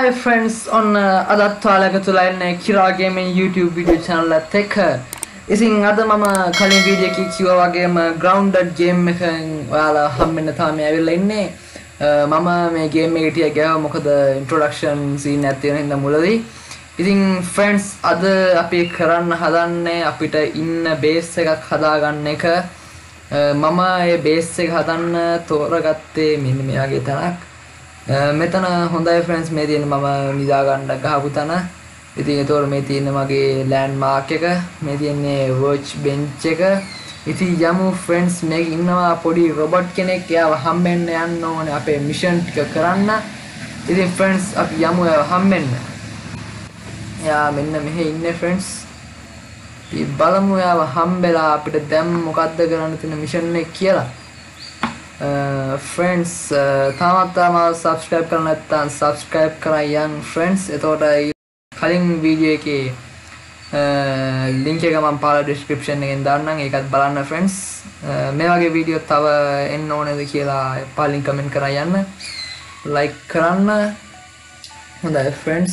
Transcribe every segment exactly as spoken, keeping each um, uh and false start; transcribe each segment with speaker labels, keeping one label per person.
Speaker 1: Hi friends on අදත් ඔයාලගේ තුල ඉන්නේ කිරා ගේමින් YouTube video channel එකත් එක්ක. ඉතින් අද මම කලින් වීඩියෝ එකේ කිව්වා වගේම grounded game එකෙන් ඔයාලා හම්බෙන්න තමයි ඇවිල්ලා ඉන්නේ. මම මේ game එකට ටික ගියා මොකද introduction scene එකක් තියෙන හින්දා මුලදී. ඉතින් friends අද අපි කරන්න හදන්නේ අපිට ඉන්න base එකක් හදාගන්න එක. මම මේ base එක හදන්න තෝරගත්තේ මෙන්න මෙයාගේ තැනක්. මෙතන හොඳයි friends මේ තියෙන මම නිදා ගන්න ගහපු තැන. ඉතින් ඒතකොට මේ තියෙන මගේ landmark එක, මේ තියෙන්නේ work bench එක. ඉතින් යමු friends මේක ඉන්නවා පොඩි robot කෙනෙක්. එයාව හම්බෙන්න යන්න ඕනේ අපේ mission ටික කරන්න. ඉතින් friends අපි යමු එයාව හම්බෙන්න. එයා මෙන්න මෙහෙ ඉන්නේ friends. ඉතින් බලමු එයාව හම්බෙලා අපිට දැන් මොකද්ද කරන්න තියෙන mission එක කියලා. Uh, friends තාමත් තාම subscribe කරලා නැත්නම් subscribe කරා යන් friends. එතකොට කලින් වීඩියෝ එකේ link එක මම පාලා description එකෙන් දාන්නම්. ඒකත් බලන්න friends. මේ වගේ වීඩියෝ තව එන්න ඕනේද කියලා පාලින් comment කරා යන්න. like කරන්න. හොඳයි friends.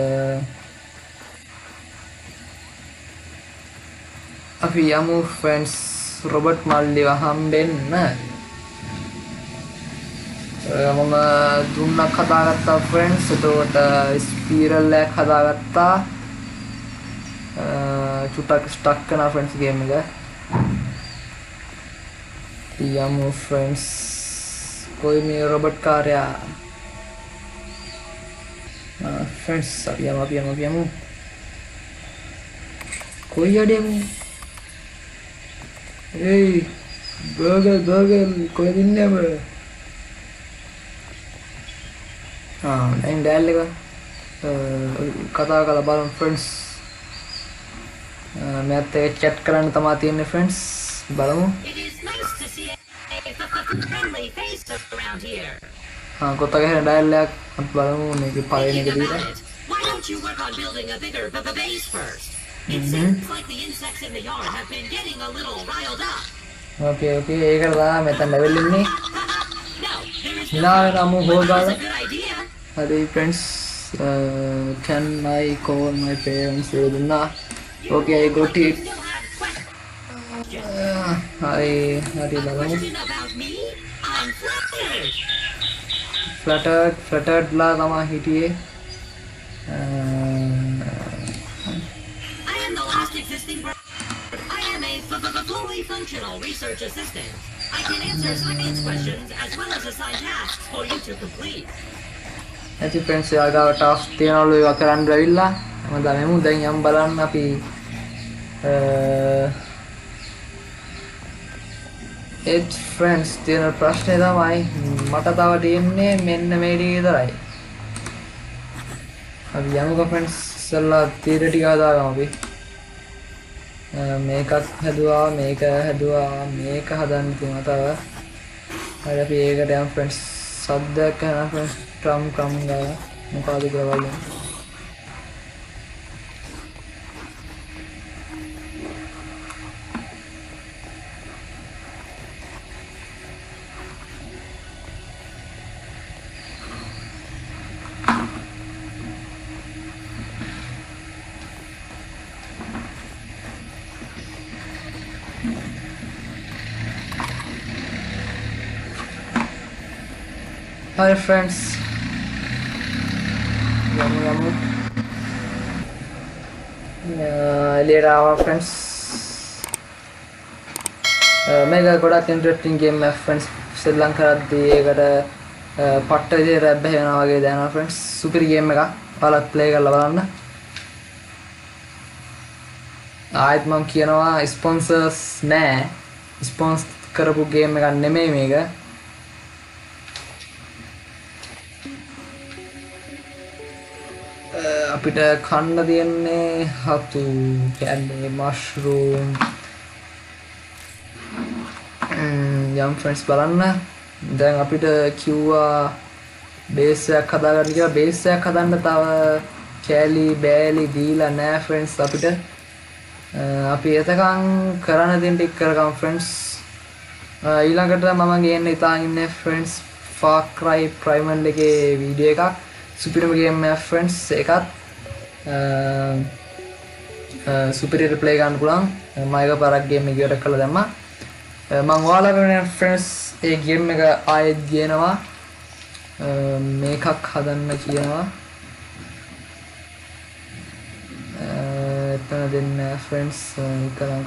Speaker 1: අපි යමු friends robot මල්ලිව හම්බෙන්න. මම දුන්නක් හදාගත්තා friends. එතකොට ස්පීරල් එකක් හදාගත්තා. චුට්ටක් ස්ටක් කරනවා friends game එක. යමු friends. කොයි මේ රොබට් කාර්යයා friends අපි යමු අපි යමු අපි යමු. කොයි යඩේමු? hey burger burger කොහෙද ඉන්නේ බ? Ah, දැන් ඩයල් එක කතා කරලා බලමු friends. මෑත් එක chat කරන්න තමයි තියෙන්නේ friends. බලමු. ආ කොටක හැර ඩයල් එකක් අපි බලමු මේකේ පළවෙනි එක දීලා.
Speaker 2: Why don't you work on building a bigger base first? It seems like the insects in the yard have been getting a little riled up.
Speaker 1: Okay okay ඒකට දාලා මෙතන ලෙවල් ඉන්නේ.
Speaker 2: No, there is
Speaker 1: නා නමු හොදාලා.
Speaker 2: a good idea.
Speaker 1: Hi friends, uh, can I call my parents? Okay, I got it. Uh, hi, hari lalu.
Speaker 2: I'm flattered.
Speaker 1: Flattered, flattered lah sama hitiye.
Speaker 2: I am the last existing bird. I am a fully functional research assistant. I can answer science questions as well as assign tasks for you to complete.
Speaker 1: ඇති friends යාගාව task තියනවලු ඒවා කරන්න ඇවිල්ලා මම දැනෙමු දැන් යම් බලන්න අපි ඒත් friends තියෙන ප්‍රශ්නේ තමයි මට තව තියෙන්නේ මෙන්න මේ ටික විතරයි. අපි යමුකෝ friends ඉස්සෙල්ලා තීර ටික හදාගමු අපි. මේකත් හදුවා මේක හදුවා මේක හදන්න තියෙනවා තව. හරි අපි ඒකට යමු friends. සද්දයක් කරනවා friends. Drum drum gaya මොකද කියලා බලමු. Hi friends. Yamu yamu. Uh, later our friends. Uh, mega ගොඩක් interesting game එක friends. ශ්‍රී ලංකාවේදී ඒකට පට්ට විදිහට රැබ් වෙනවා වගේ දැනෙනවා friends. super game එකක්. ඔයාලත් play කරලා බලන්න. ආයෙත් මම කියනවා sponsors නෑ. sponsor කරපු game එකක් නෙමෙයි මේක. අපිට කන්න තියන්නේ හතු කැන්නේ මෂ්රූම් යම් friends බලන්න. දැන් අපිට කිව්වා බේස් එකක් හදාගන්න කියලා. බේස් එකක් හදන්න තව කෑලි බෑලි දීලා නෑ friends අපිට. අපි එතකන් කරන්න දෙන්න ටික කරගමු friends. ඊළඟට මම ගේන්න ඉතාලි ඉන්නේ friends Far Cry Primal එකේ වීඩියෝ එකක්. සුපිරිම ගේම් එකක් ෆ්‍රෙන්ඩ්ස්. ඒකත් සුපිරියට ප්ලේ කරන්න පුළුවන්. මම එක පාරක් ගේම් එක ඉවර කරලා දැම්මා. මම ඔයාලට වෙන ෆ්‍රෙන්ඩ්ස් ඒ ගේම් එක ආයෙත් ගේනවා. මේකක් හදන්න කියනවා. එතන දෙන්න ෆ්‍රෙන්ඩ්ස් එකලඟ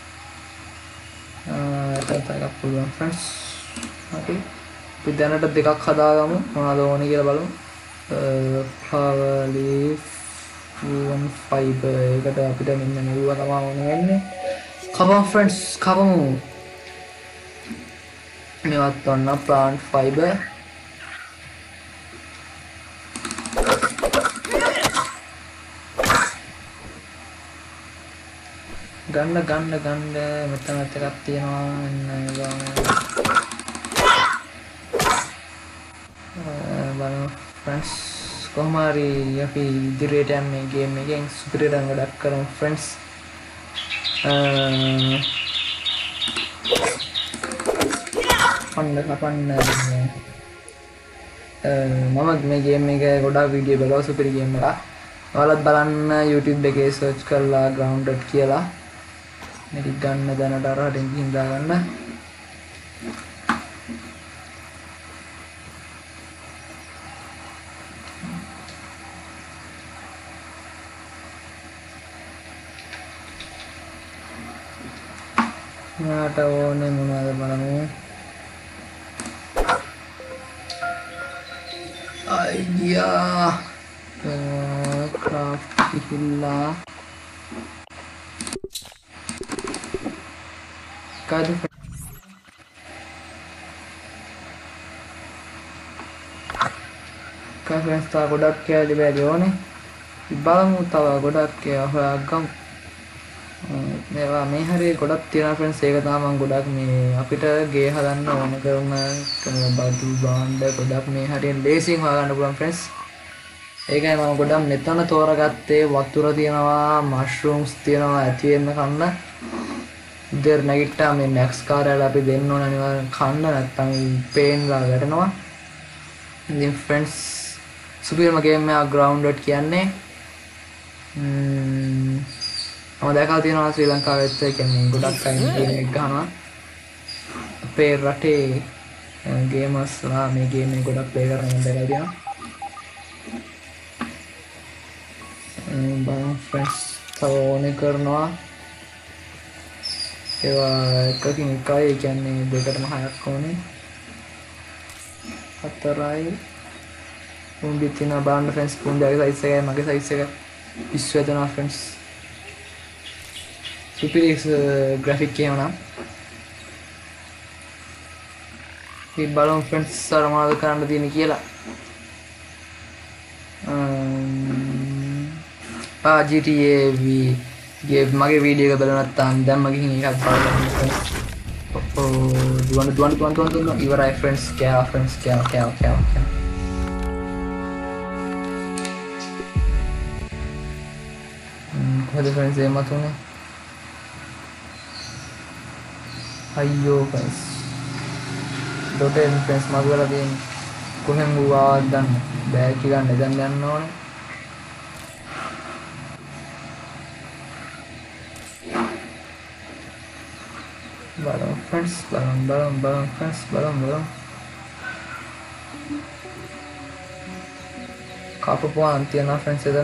Speaker 1: එතන එකක් පුළුවන් ෆ්‍රෙන්ඩ්ස්. හරි. අපි දැනට දෙකක් හදාගමු. මොනවද ඕනේ කියලා බලමු. flower leaf woven fiber එකට අපිට මෙන්න මෙවුවා තමයි ඕනේ වෙන්නේ. කපමු ෆ්‍රෙන්ඩ්ස් කපමු. මේවත් ඔන්න plant fiber. ගන්න ගන්න ගන්න මෙතනත් එකක් තියෙනවා එන්න බලමු ෆ්‍රෙන්ඩ්ස්. කොහොම හරි අපි ඉදිරියට යන්න මේ ගේම් එකෙන් සුපිරියට ගොඩක් කරමු ෆ්‍රෙන්ඩ්ස්. පන්න කපන්න මම මේ ගේම් එක ගොඩාක් වීඩියෝ බලලා සුපිරි ගේම් එකක්. ඔයාලත් බලන්න YouTube එකේ සර්ච් කරලා grounded කියලා. මේක ගන්න දැනට අර හදින් ගිහින් දාගන්න. මට ඕනේ මොනවද බලමු. අයියා craft ගිහිල්ලා කාද කාෆෙන්ස් තා ගොඩක් කැලි බැරි ඕනේ. බලමු තව ගොඩක් හොයාගමු. මේවා මේ හරිය ගොඩක් තියෙනවා ෆ්‍රෙන්ඩ්ස්. ඒක තමයි මම ගොඩක් මේ අපිට ගේ හදන්න ඕන කරන බඩු බාණ්ඩ ගොඩක් මේ හරියෙන් ලේසියෙන් හොයාගන්න පුළුවන් ෆ්‍රෙන්ඩ්ස්. ඒකයි මම ගොඩක් මෙතන තෝරගත්තේ. වතුර තියෙනවා, මෂ්රූම්ස් තියෙනවා ඇති වෙන්න කන්න. ඉතින් නැගිට්ටා මේ මැක්ස් කාර්යවල අපි දෙන්න ඕන අනිවාර්යෙන් කන්න නැත්තම් පේන්ලා වැටෙනවා. ඉතින් ෆ්‍රෙන්ඩ්ස් සුපිරිම ගේම් එකක් grounded කියන්නේ. ම්ම් මම දැකලා තියෙනවා ශ්‍රී ලංකාවෙත් ඒ කියන්නේ ගොඩක් අය ගේම් එක ගහනවා. අපේ රටේ ගේමර්ස්ලා මේ ගේම් එක ගොඩක් ප්ලේ කරන මම දැකලා තියෙනවා. බලමු ෆ්‍රෙන්ඩ්ස් තව ඕනේ කරනවා. ඒවා එකකින් එකයි ඒ කියන්නේ දෙකටම හයක් ඕනේ. හතරයි පුම්බි තියෙනවා බලන්න ෆ්‍රෙන්ඩ්ස්. පුම්බිගේ සයිස් එකයි මගේ සයිස් එක පිස්සු වෙනවා ෆ්‍රෙන්ඩ්ස්. සුපිරිස් ග්‍රැෆික් කියනවා. මේ බලමු ෆ්‍රෙන්ඩ්ස් අර මොනවද කරන්න තියෙන්නේ කියලා. ආ G T A V ගේ මගේ වීඩියෝ එක බලන්න නැත්නම් දැන් මගේ හින් එකක් බලන්න. ඔව් දුවන දුවන දුවන දුවන දුවන ඉවරයි ෆ්‍රෙන්ඩ්ස්. කෑවා ෆ්‍රෙන්ඩ්ස් කෑවා කෑවා කෑවා. ම්ම් කොහොමද ෆ්‍රෙන්ඩ්ස් එම තුනේ? අයියෝ ෆ්‍රෙන්ඩ්ස්. ඩොටෙන් ෆ්‍රෙන්ඩ්ස් මගවල තියෙන කොහෙන් වුවාද දන්න බෑ කියලා නේද යන්න ඕනේ. බලමු ෆ්‍රෙන්ඩ්ස් බලමු බලමු බලමු ෆ්‍රෙන්ඩ්ස් බලමු බලමු. කපපුවාන් තියනවා ෆ්‍රෙන්ඩ්ස් එතන.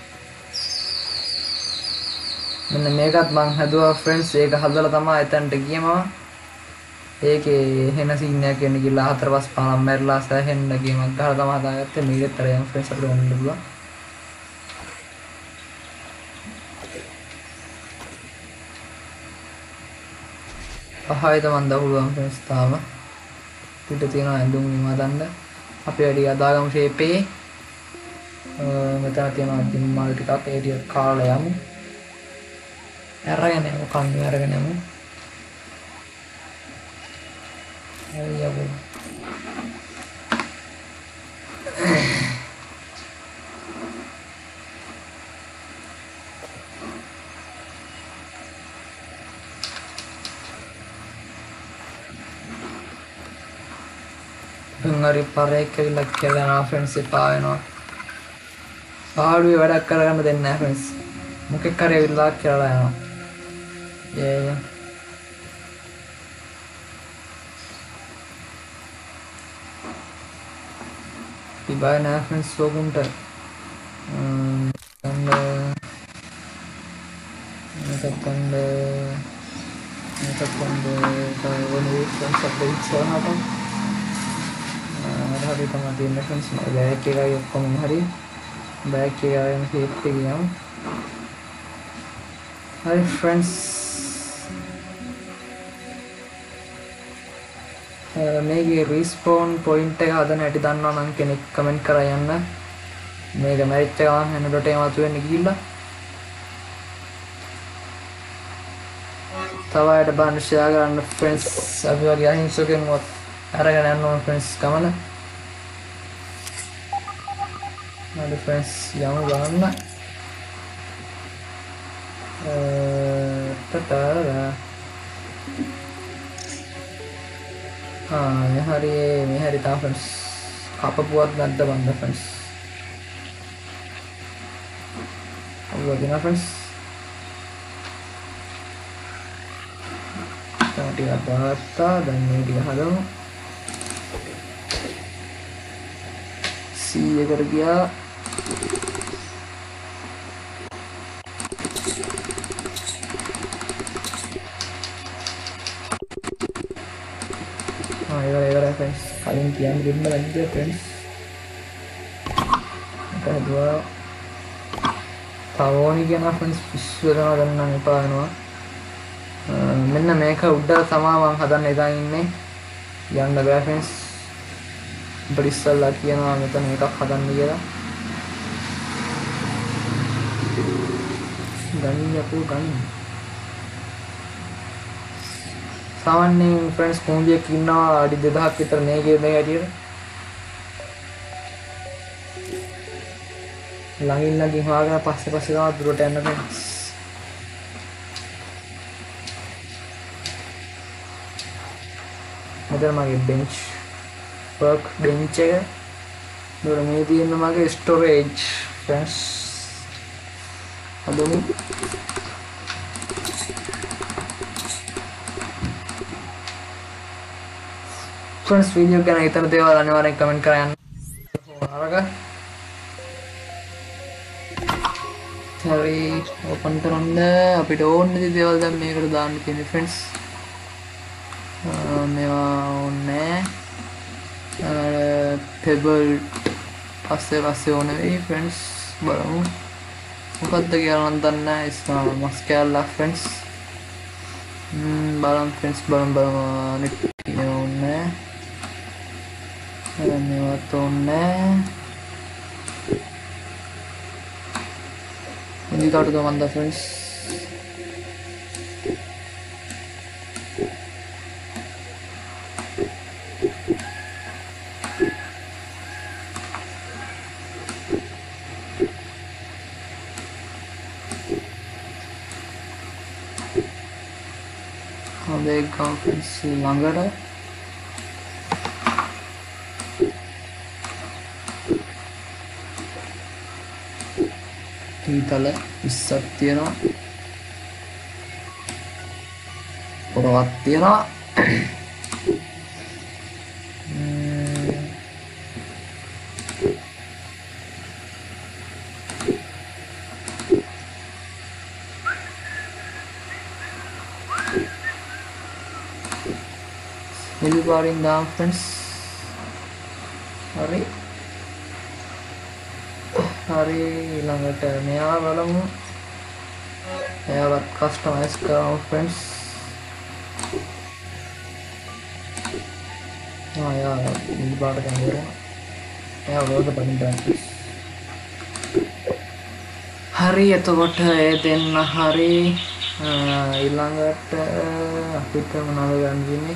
Speaker 1: මෙන්න මේකත් මං හදුවා ෆ්‍රෙන්ඩ්ස්. ඒක හදලා තමයි එතනට ගියේ මම. ඒකේ හෙන සීන් එකක් එන්න ගිහලා හතර පහ පාරක් මැරිලා සෑහෙන්න ගේමක් ගහලා තමයි හදාගත්තේ. මේකෙත් අර යම් ෆ්‍රෙන්ඩ්ස් අපිට ඕනෙන්න පුළුවන්. පහයි තමන් දහුලුවන් ෆ්‍රෙන්ඩ්ස් තාම. පිට තියෙන ඇඳුම් නිවා දාන්න. අපි වැඩි අදාගමු ෂේප් එකේ. මෙතන තියෙනවා දිම්මල් ටිකක් ඒ ටික කාලා යමු. අරගෙන යමු කන්නේ අරගෙන යමු. හරි යමු. හරි පාරේ කියලා කියලා ෆ්‍රෙන්ඩ්ස් එපා වෙනවා. පාඩුවේ වැඩක් කරගන්න දෙන්නේ නැහැ friends. මොකෙක් කරේ විලා කියලා යනවා. Yeah, yeah. Bye now friends, welcome to um, and uh, makeup and uh, makeup and uh, one week friends of the week so happen. Uh, hari tama din na friends, mag-back kaya yung kung hari, back kaya yung hit tigyan. Hi friends. මේගේ respawn point එක හදන හැටි දන්නවා නම් කෙනෙක් comment කරා යන්න. මේක මැරිච් එක ගමන් හැන ඩොට් එක මතු වෙන්න ගිහිල්ලා. තව අයට බලන්න ෂෙයා කරන්න ෆ්‍රෙන්ඩ්ස්. අපි වගේ අහිංසකෙන්වත් අරගෙන යන්න ඕන ෆ්‍රෙන්ඩ්ස් කමන. හරි ෆ්‍රෙන්ඩ්ස් යමු බලන්න. අ ටටා हाँ मैं हरी मैं हरी था फ्रेंड्स आप बहुत गंदा बंदा फ्रेंड्स अब वो देना फ्रेंड्स टमाटी का बाता धनिया की हलो सी ये कर गया हाँ इधर इधर है फ्रेंड्स खाली किया हम दिन में लग गए फ्रेंड्स क्या हुआ था वो नहीं किया ना फ्रेंड्स विश्व का करना नहीं पाया ना मैंने मेका उड़ा समा वहाँ हदा नहीं था इन्हें यार लगा फ्रेंड्स बड़ी सलाह किया ना मैं तो मेका हदा नहीं किया गनी या कोई गनी सामान्य फ्रेंड्स कोंबिया किन्ना आदि देदा की तरह नहीं गिर नहीं आदि लंगी लंगी हुआ गया पास से पास से ना दूर टाइम ना फ्रेंड्स इधर मागे बेंच वर्क बेंच है दूर में भी इन मागे स्टोरेज फ्रेंड्स अब नहीं फ्रेंड्स वीडियो के इतर देवाल आने वाले कमेंट कराएं होगा सॉरी ओपन करना अभी डोर नहीं देवाल जब मेरे को दान किए फ्रेंड्स मेरा उन्ने टेबल पासे पासे होने भी फ्रेंड्स बराबर मुकद्दर क्या अंदर ना इसका मस्केला फ्रेंड्स बराबर फ्रेंड्स बराबर बराबर निकले उन्ने धन्यवाद तो ने ini kartu to manda friends अब एक गाँव फ्रेंड्स लांगड़ है ඊතල ඉස්සක් තියෙනවා පොරවක් තියෙනවා මෙලි පාරින් දාම් ෆ්‍රෙන්ඩ්ස් හරි hari ඊළඟට මෙයා බලමු එයාවත් කස්ටමයිස් කරමු फ्रेंड्स ආ යා මේ පාට ගන්නවා එයා වලට බලන්න hari එතකොට ඒ දෙන්න hari ඊළඟට අපිට මොනවද ගන්නේ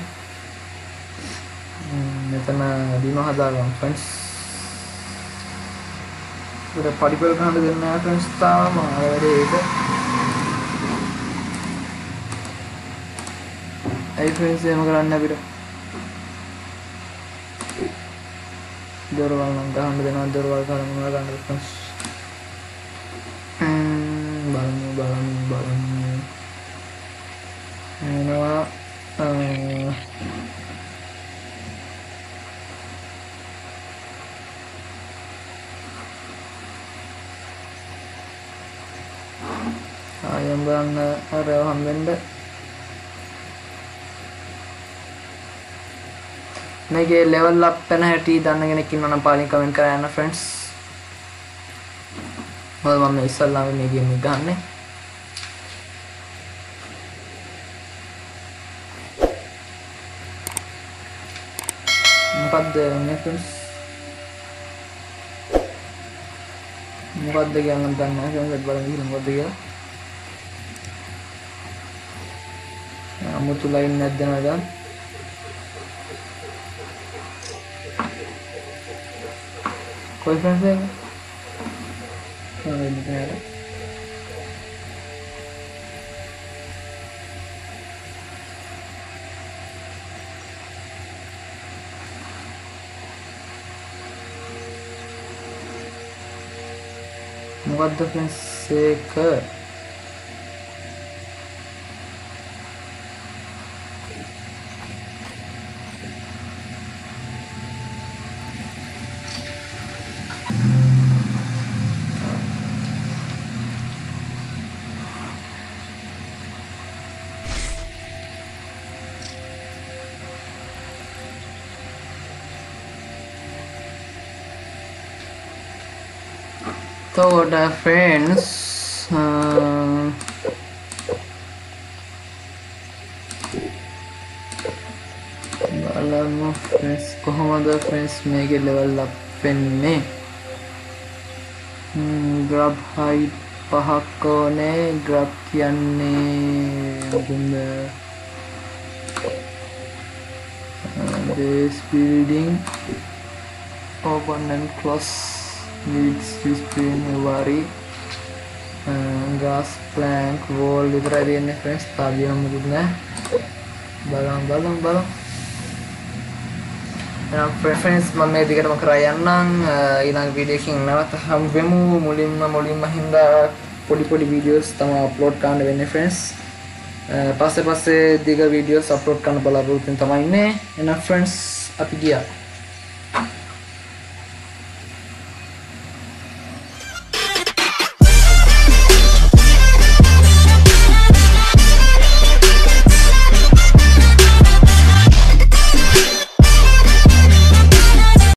Speaker 1: මෙතන දින හදාගමු फ्रेंड्स उधर पार्टिकल कहाँ पे देना है फ्रेंड्स ताम आरे एक आई फ्रेंड्स ये मगर अन्ना बिरो दो वाल नंगा हम देना दो वाल का नंगा का फ्रेंड्स බලමු බලමු එනවා ආයම් බලන්න අර හම්බෙන්න මේකේ level up වෙන හැටි දන්න කෙනෙක් ඉන්නවා නම් පාලින් කමෙන්ට් කරලා යන්න friends. මොකද මම ඉස්සල්ලාම මේ ගේම් එක ගන්නෙ. මොකද්ද මේ friends? මොකද්ද කියලා නම් දන්නේ නැහැ. friends බලන්න ඉතින් මොකද්ද කියලා. අමුතු ලයින් නැද්ද නේද? कोई फ्रेंड्स है नहीं नहीं यार मुकद्दर फ्रेंड्स से कर तो udah friends uh, බලමු friends කොහොමද friends මේකේ level up වෙන්නේ grab height පහක් ඕනේ grab කියන්නේ මොකද base building open and close needs to spin worry uh, gas plank wall විතරයි දෙන්නේ friends තාලියම මොකුත් නැහැ බලන්න බලන්න බලන්න එහෙනම් friends මම මේ දිගටම කරා යන්නම් ඊළඟ වීඩියෝ එකකින් නැවත හමු වෙමු මුලින්ම මුලින්ම හින්දා පොඩි පොඩි වීඩියෝස් තමයි අප්ලෝඩ් කරන්න වෙන්නේ friends පස්සේ පස්සේ දිග වීඩියෝස් අප්ලෝඩ් කරන්න බලාපොරොත්තු වෙන තමයි ඉන්නේ එහෙනම් friends අපි ගියා